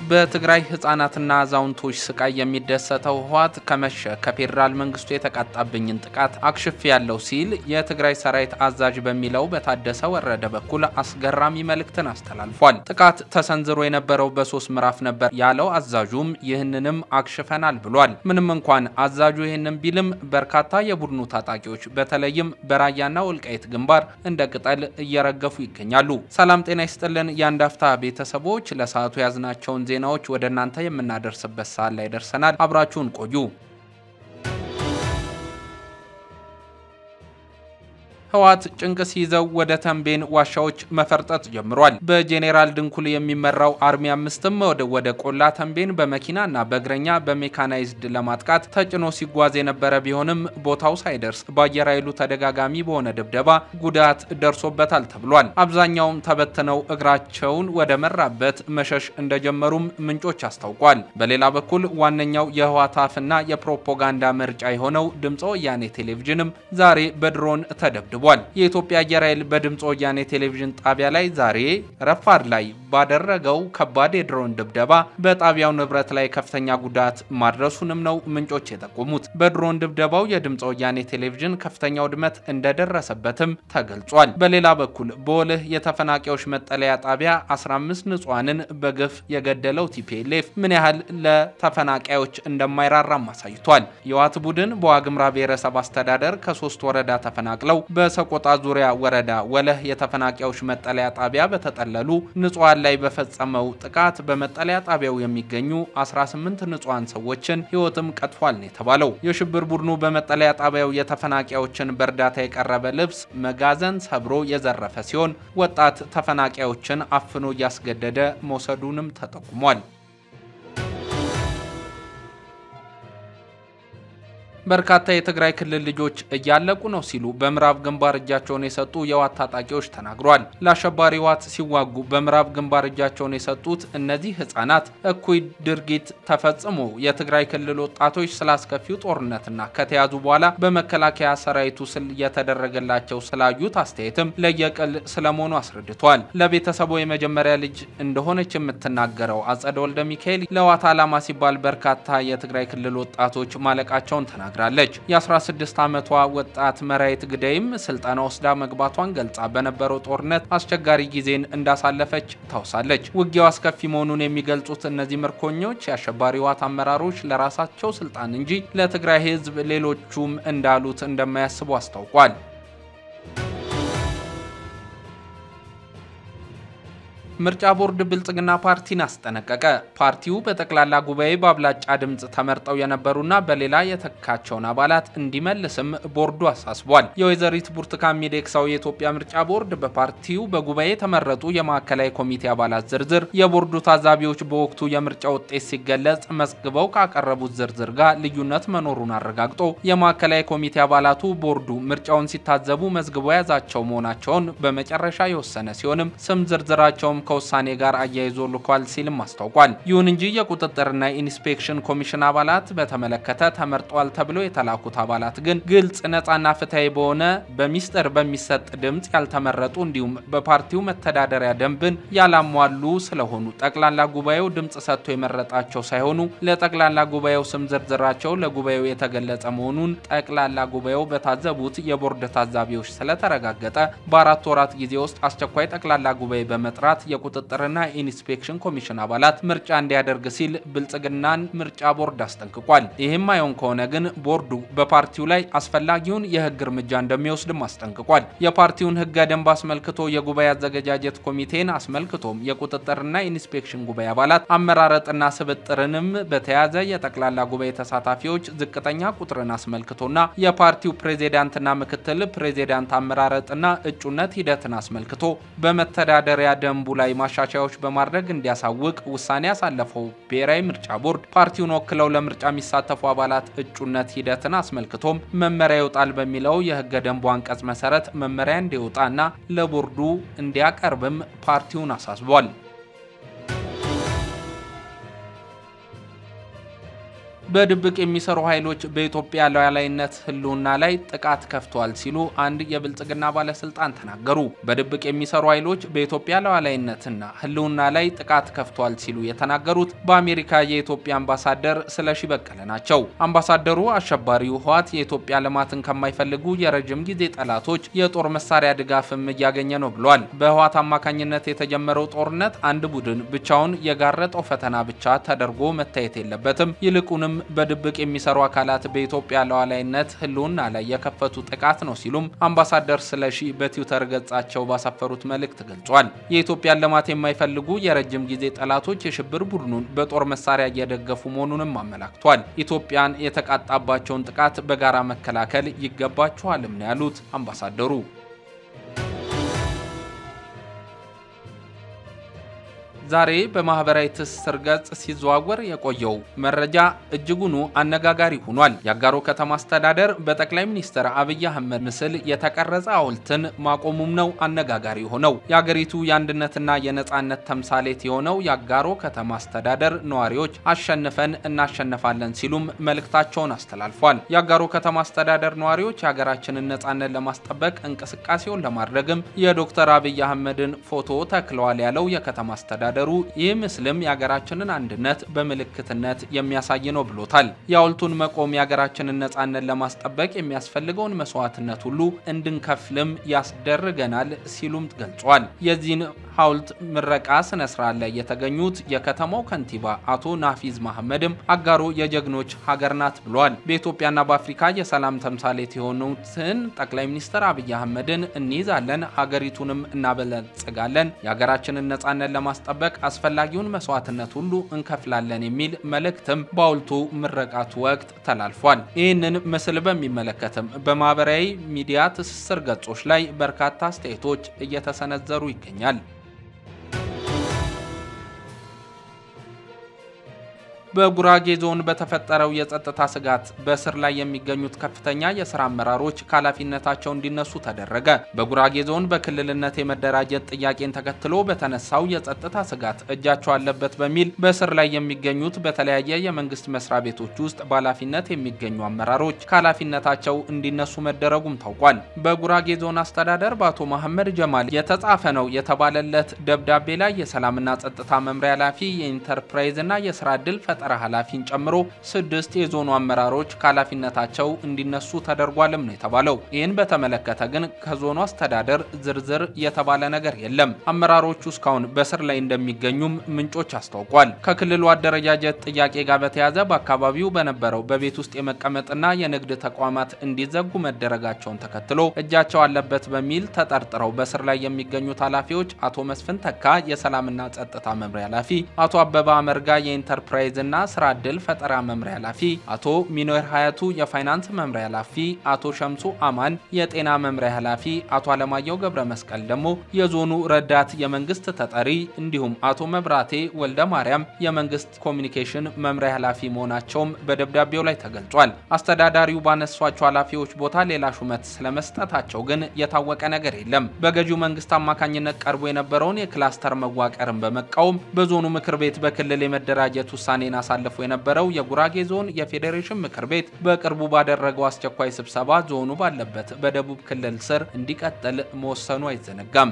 በትግራይ ህፃናትና አዛውንቶች ስቃይ የሚደሰተው ህዋት ከመሸ ከፌደራል መንግስቱ የተቃጣብኝን ጥቃት አክሽፍ ያለው ሲል የትግራይ ሰራዊት አዛዥ በሚለው በታደሰ ወረደ በኩል አስገራሚ መልእክትን አስተላልፏል። ጥቃት ተሰንዝሮ የነበረው በ3 ምዕራፍ ነበር ያለው አዛዡም ይህንንም አክሽፈናል ብሏል። ምንም እንኳን አዛዡ ይህንን ቢልም በርካታ የቡድኑ ታጣቂዎች በተለይም በራያና ወልቃይት ግንባር እንደ ቅጠል እየረገፉ ይገኛሉ። ሰላም ጤና ይስጥልን የአንዳፍታ ቤተሰቦች ለሰዓቱ ያዝናቸውን ዜናዎች ወደ እናንተ የምናደርስበት ሰዓት ላይ ደርሰናል። አብራችሁን ቆዩ። ህዋት ጭንቅስ ይዘው ወደ ተንቤን ዋሻዎች መፈርጠጥ ጀምሯል። በጄኔራል ድንኩል የሚመራው አርሚ 5ም ወደ ቆላ ተንቤን በመኪናና በእግረኛ በሜካናይዝድ ለማጥቃት ተጭኖ ሲጓዝ የነበረ ቢሆንም ቦታው ሳይደርስ በአየር ኃይሉ ተደጋጋሚ በሆነ ድብደባ ጉዳት ደርሶበታል ተብሏል። አብዛኛውም ተበትነው እግራቸውን ወደ መራበት መሸሽ እንደጀመሩም ምንጮች አስታውቋል። በሌላ በኩል ዋነኛው የህዋት አፍና የፕሮፓጋንዳ ምርጫ የሆነው ድምጽ ወያኔ ቴሌቪዥንም ዛሬ በድሮን ተደብድቧል። የኢትዮጵያ አየር ኃይል በድምጽ ወያኔ ቴሌቪዥን ጣቢያ ላይ ዛሬ ረፋድ ላይ ባደረገው ከባድ የድሮን ድብደባ በጣቢያው ንብረት ላይ ከፍተኛ ጉዳት ማድረሱንም ነው ምንጮች የጠቆሙት። በድሮን ድብደባው የድምጽ ወያኔ ቴሌቪዥን ከፍተኛ ውድመት እንደደረሰበትም ተገልጿል። በሌላ በኩል በወልህ የተፈናቃዮች መጠለያ ጣቢያ 15 ንጹሃንን በግፍ የገደለው ቲፒኤልኤፍ ምን ያህል ለተፈናቃዮች እንደማይራራም አሳይቷል። የህዋት ቡድን በዋግምራ ብሔረሰብ አስተዳደር ከ3 ወረዳ ተፈናቅለው በሰቆጣ ዙሪያ ወረዳ ወለህ የተፈናቃዮች መጠለያ ጣቢያ በተጠለሉ ንጹሃን ላይ በፈጸመው ጥቃት በመጠለያ ጣቢያው የሚገኙ 18 ንጹሃን ሰዎችን ህይወትም ቀጥፏል ነው የተባለው። የሽብር ቡድኑ በመጠለያ ጣቢያው የተፈናቃዮችን በእርዳታ የቀረበ ልብስ መጋዘን ሰብሮ የዘረፈ ሲሆን ወጣት ተፈናቃዮችን አፍኖ ያስገደደ መውሰዱንም ተጠቁሟል። በርካታ የትግራይ ክልል ልጆች እያለቁ ነው ሲሉ በምዕራብ ግንባር እጃቸውን የሰጡ የህዋት ታጣቂዎች ተናግረዋል። ለአሸባሪ ህዋት ሲዋጉ በምዕራብ ግንባር እጃቸውን የሰጡት እነዚህ ህፃናት እኩይ ድርጊት ተፈጽሞ የትግራይ ክልል ወጣቶች ስላስከፊው ጦርነትና ከተያዙ በኋላ በመከላከያ ሰራዊቱ ስል የተደረገላቸው ስላዩት አስተያየትም ለየቅል ስለመሆኑ አስረድቷል። ለቤተሰቡ የመጀመሪያ ልጅ እንደሆነች የምትናገረው አጸደ ወልደ ሚካኤል ለህዋት ዓላማ ሲባል በርካታ የትግራይ ክልል ወጣቶች ማለቃቸውን ተናግረዋል። የ16 ዓመቷ ወጣት መራይት ግዳይም ስልጣና ወስዳ መግባቷን ገልጻ በነበረው ጦርነት አስቸጋሪ ጊዜን እንዳሳለፈች ታውሳለች። ውጊያው አስከፊ መሆኑን የሚገልጹት እነዚህ ምርኮኞች የአሸባሪ ህዋት አመራሮች ለራሳቸው ስልጣን እንጂ ለትግራይ ህዝብ ሌሎቹም እንዳሉት እንደማያስቡ አስታውቋል። ምርጫ ቦርድ ብልጽግና ፓርቲን አስጠነቀቀ። ፓርቲው በጠቅላላ ጉባኤ በአብላጫ ድምጽ ተመርጠው የነበሩና በሌላ የተካቸውን አባላት እንዲመልስም ቦርዱ አሳስቧል። የወይዘሪት ብርቱካን ሚደቅሳው የኢትዮጵያ ምርጫ ቦርድ በፓርቲው በጉባኤ የተመረጡ የማዕከላዊ ኮሚቴ አባላት ዝርዝር የቦርዱ ታዛቢዎች በወቅቱ የምርጫ ውጤት ሲገለጽ መስግበው ካቀረቡት ዝርዝር ጋር ልዩነት መኖሩን አረጋግጦ የማዕከላዊ ኮሚቴ አባላቱ ቦርዱ ምርጫውን ሲታዘቡ መዝግበው ያዛቸው መሆናቸውን በመጨረሻ የወሰነ ሲሆንም ስም ዝርዝራቸውም ከውሳኔ ጋር አያይዞ ልኳል ሲልም አስታውቋል። ይሁን እንጂ የቁጥጥርና ኢንስፔክሽን ኮሚሽን አባላት በተመለከተ ተመርጧል ተብሎ የተላኩት አባላት ግን ግልጽ ነፃና ፍትሃዊ በሆነ በሚስጥር በሚሰጥ ድምጽ ያልተመረጡ እንዲሁም በፓርቲው መተዳደሪያ ደንብን ያላሟሉ ስለሆኑ ጠቅላላ ጉባኤው ድምጽ ሰጥቶ የመረጣቸው ሳይሆኑ ለጠቅላላ ጉባኤው ስም ዝርዝራቸው ለጉባኤው የተገለጸ መሆኑን ጠቅላላ ጉባኤው በታዘቡት የቦርድ ታዛቢዎች ስለተረጋገጠ በ4 ወራት ጊዜ ውስጥ አስቸኳይ ጠቅላላ ጉባኤ በመጥራት የቁጥጥርና ኢንስፔክሽን ኮሚሽን አባላት ምርጫ እንዲያደርግ ሲል ብልጽግናን ምርጫ ቦርድ አስጠንቅቋል። ይህም አይሆን ከሆነ ግን ቦርዱ በፓርቲው ላይ አስፈላጊውን የህግ እርምጃ እንደሚወስድም አስጠንቅቋል። የፓርቲውን ህገ ደንብ አስመልክቶ የጉባኤ አዘገጃጀት ኮሚቴን አስመልክቶም የቁጥጥርና ኢንስፔክሽን ጉባኤ አባላት አመራረጥና ስብጥርንም በተያዘ የጠቅላላ ጉባኤ ተሳታፊዎች ዝቅተኛ ቁጥርን አስመልክቶና የፓርቲው ፕሬዚዳንትና ምክትል ፕሬዚዳንት አመራረጥና እጩነት ሂደትን አስመልክቶ በመተዳደሪያ ደንቡ ላይ ማሻሻያዎች በማድረግ እንዲያሳውቅ ውሳኔ ያሳለፈው ብሔራዊ ምርጫ ቦርድ ፓርቲውን ወክለው ለምርጫ የሚሳተፉ አባላት እጩነት ሂደትን አስመልክቶም መመሪያ ይወጣል በሚለው የህገ ደንቡ አንቀጽ መሰረት መመሪያ እንዲወጣና ለቦርዱ እንዲያቀርብም ፓርቲውን አሳስቧል። በድብቅ የሚሰሩ ኃይሎች በኢትዮጵያ ሉዓላዊነት ህልውና ላይ ጥቃት ከፍተዋል ሲሉ አንድ የብልጽግና ባለስልጣን ተናገሩ። በድብቅ የሚሰሩ ኃይሎች በኢትዮጵያ ሉዓላዊነትና ህልውና ላይ ጥቃት ከፍተዋል ሲሉ የተናገሩት በአሜሪካ የኢትዮጵያ አምባሳደር ስለሺ በቀለ ናቸው። አምባሳደሩ አሸባሪው ህወሓት የኢትዮጵያ ልማትን ከማይፈልጉ የረጅም ጊዜ ጠላቶች የጦር መሳሪያ ድጋፍም እያገኘ ነው ብለዋል። በህወሓት አማካኝነት የተጀመረው ጦርነት አንድ ቡድን ብቻውን የጋረጠው ፈተና ብቻ ተደርጎ መታየት የለበትም። ይልቁንም በድብቅ የሚሰሩ አካላት በኢትዮጵያ ሉዓላዊነት ህልውና ላይ የከፈቱ ጥቃት ነው ሲሉም አምባሳደር ስለሺ በትዊተር ገጻቸው ባሰፈሩት መልእክት ገልጿል። የኢትዮጵያን ልማት የማይፈልጉ የረጅም ጊዜ ጠላቶች የሽብር ቡድኑን በጦር መሳሪያ እየደገፉ መሆኑንም አመላክቷል። ኢትዮጵያን የተቃጣባቸውን ጥቃት በጋራ መከላከል ይገባቸዋልም ነው ያሉት አምባሳደሩ። ዛሬ በማህበራዊ ትስስር ገጽ ሲዘዋወር የቆየው መረጃ እጅጉኑ አነጋጋሪ ሆኗል። የአጋሮ ከተማ አስተዳደር በጠቅላይ ሚኒስትር አብይ አህመድ ምስል የተቀረጸ ሐውልትን ማቆሙም ነው አነጋጋሪ ሆነው። የአገሪቱ የአንድነትና የነጻነት ተምሳሌት የሆነው የአጋሮ ከተማ አስተዳደር ነዋሪዎች አሸንፈን እናሸንፋለን ሲሉም መልእክታቸውን አስተላልፏል። የአጋሮ ከተማ አስተዳደር ነዋሪዎች የሀገራችንን ነጻነት ለማስጠበቅ እንቅስቃሴውን ለማድረግም የዶክተር አብይ አህመድን ፎቶ ተክለዋል ያለው የከተማ አስተዳደር ይህ ምስልም የሀገራችንን አንድነት በምልክትነት የሚያሳይ ነው ብሎታል። የሐውልቱን መቆም የሀገራችንን ነጻነት ለማስጠበቅ የሚያስፈልገውን መስዋዕትነት ሁሉ እንድንከፍልም ያስደርገናል ሲሉም ገልጿል። የዚህን ሐውልት ምረቃ ስነ ስርዓት ላይ የተገኙት የከተማው ከንቲባ አቶ ናፊዝ መሐመድም አጋሮ የጀግኖች ሀገር ናት ብለዋል። በኢትዮጵያና በአፍሪካ የሰላም ተምሳሌት የሆኑትን ጠቅላይ ሚኒስትር አብይ አህመድን እንይዛለን፣ ሀገሪቱንም እናበለጽጋለን፣ የሀገራችንን ነጻነት ለማስጠበቅ አስፈላጊውን መስዋዕትነት ሁሉ እንከፍላለን የሚል መልእክትም በሐውልቱ ምረቃቱ ወቅት ተላልፏል። ይህንን ምስል በሚመለከትም በማህበራዊ ሚዲያ ትስስር ገጾች ላይ በርካታ አስተያየቶች እየተሰነዘሩ ይገኛል። በጉራጌ ዞን በተፈጠረው የጸጥታ ስጋት በስር ላይ የሚገኙት ከፍተኛ የሥራ አመራሮች ኃላፊነታቸው እንዲነሱ ተደረገ። በጉራጌ ዞን በክልልነት የመደራጀት ጥያቄን ተከትሎ በተነሳው የጸጥታ ስጋት እጃቸው አለበት በሚል በስር ላይ የሚገኙት በተለያየ የመንግስት መስሪያ ቤቶች ውስጥ በኃላፊነት የሚገኙ አመራሮች ኃላፊነታቸው እንዲነሱ መደረጉም ታውቋል። በጉራጌ ዞን አስተዳደር በአቶ መሐመድ ጀማል የተጻፈ ነው የተባለለት ደብዳቤ ላይ የሰላምና ጸጥታ መምሪያ ኃላፊ፣ የኢንተርፕራይዝ እና የሥራ ዕድል ኃላፊን ጨምሮ 6 የዞኑ አመራሮች ኃላፊነታቸው እንዲነሱ ተደርጓልም ነው የተባለው። ይህን በተመለከተ ግን ከዞኑ አስተዳደር ዝርዝር የተባለ ነገር የለም። አመራሮቹ እስካሁን በስር ላይ እንደሚገኙም ምንጮች አስታውቋል። ከክልሉ አደረጃጀት ጥያቄ ጋር በተያያዘ በአካባቢው በነበረው በቤት ውስጥ የመቀመጥና የንግድ ተቋማት እንዲዘጉ መደረጋቸውን ተከትሎ እጃቸው አለበት በሚል ተጠርጥረው በስር ላይ የሚገኙት ኃላፊዎች አቶ መስፍን ተካ የሰላምና ጸጥታ መምሪያ ኃላፊ፣ አቶ አበባ አመርጋ የኢንተርፕራይዝ እና ስራ ዕድል ፈጠራ መምሪያ ኃላፊ፣ አቶ ሚኖር ሀያቱ የፋይናንስ መምሪያ ኃላፊ፣ አቶ ሸምሱ አማን የጤና መምሪያ ኃላፊ፣ አቶ አለማየሁ ገብረ መስቀል ደግሞ የዞኑ ረዳት የመንግስት ተጠሪ እንዲሁም አቶ መብራቴ ወልደ ማርያም የመንግስት ኮሚኒኬሽን መምሪያ ኃላፊ መሆናቸውም በደብዳቤው ላይ ተገልጿል። አስተዳዳሪው ባነሷቸው ኃላፊዎች ቦታ ሌላ ሹመት ስለመስጠታቸው ግን የታወቀ ነገር የለም። በገዢው መንግስት አማካኝነት ቀርቦ የነበረውን የክላስተር መዋቀርን በመቃወም በዞኑ ምክር ቤት በክልል የመደራጀት ውሳኔ አሳልፎ የነበረው የጉራጌ ዞን የፌዴሬሽን ምክር ቤት በቅርቡ ባደረገው አስቸኳይ ስብሰባ ዞኑ ባለበት በደቡብ ክልል ስር እንዲቀጥል መወሰኑ አይዘነጋም።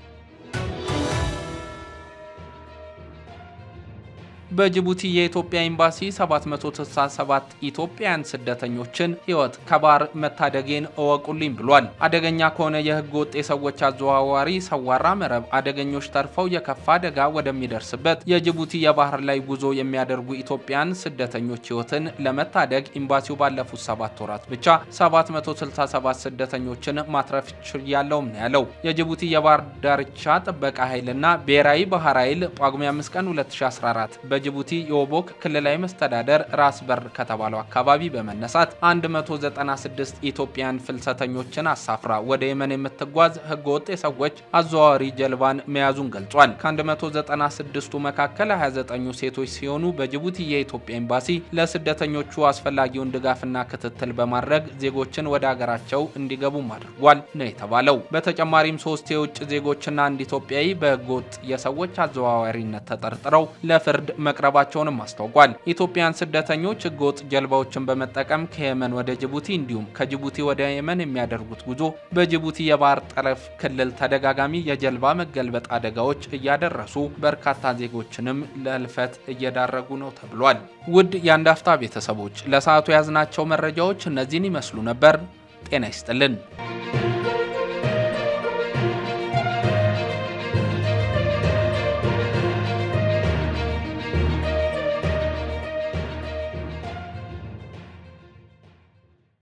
በጅቡቲ የኢትዮጵያ ኤምባሲ 767 ኢትዮጵያውያን ስደተኞችን ህይወት ከባህር መታደጌን እወቁልኝ ብሏል። አደገኛ ከሆነ የህገ ወጥ የሰዎች አዘዋዋሪ ሰዋራ መረብ አደገኞች ተርፈው የከፋ አደጋ ወደሚደርስበት የጅቡቲ የባህር ላይ ጉዞ የሚያደርጉ ኢትዮጵያውያን ስደተኞች ህይወትን ለመታደግ ኤምባሲው ባለፉት 7 ወራት ብቻ 767 ስደተኞችን ማትረፍ ችሏል ነው ያለው። የጅቡቲ የባህር ዳርቻ ጥበቃ ኃይልና ብሔራዊ ባህር ኃይል ጳጉሜ 5 ቀን 2014 በጅቡቲ የኦቦክ ክልላዊ መስተዳደር ራስ በር ከተባለው አካባቢ በመነሳት 196 ኢትዮጵያን ፍልሰተኞችን አሳፍራ ወደ የመን የምትጓዝ ህገወጥ የሰዎች አዘዋዋሪ ጀልባን መያዙን ገልጿል። ከ196ቱ መካከል 29 ሴቶች ሲሆኑ በጅቡቲ የኢትዮጵያ ኤምባሲ ለስደተኞቹ አስፈላጊውን ድጋፍና ክትትል በማድረግ ዜጎችን ወደ ሀገራቸው እንዲገቡ ማድረጓል ነው የተባለው። በተጨማሪም 3 የውጭ ዜጎችና አንድ ኢትዮጵያዊ በህገወጥ የሰዎች አዘዋዋሪነት ተጠርጥረው ለፍርድ መቅረባቸውንም አስታውቋል። ኢትዮጵያን ስደተኞች ህገወጥ ጀልባዎችን በመጠቀም ከየመን ወደ ጅቡቲ እንዲሁም ከጅቡቲ ወደ የመን የሚያደርጉት ጉዞ በጅቡቲ የባህር ጠረፍ ክልል ተደጋጋሚ የጀልባ መገልበጥ አደጋዎች እያደረሱ በርካታ ዜጎችንም ለልፈት እየዳረጉ ነው ተብሏል። ውድ የአንዳፍታ ቤተሰቦች ለሰዓቱ ያዝናቸው መረጃዎች እነዚህን ይመስሉ ነበር። ጤና ይስጥልን።